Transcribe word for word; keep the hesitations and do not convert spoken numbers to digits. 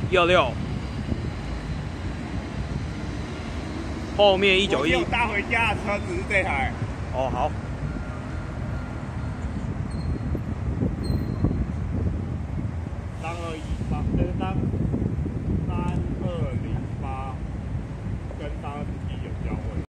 一二六，后面一九一。 我搭回家的车子是这台。 哦，好。 三二一，好，这个三。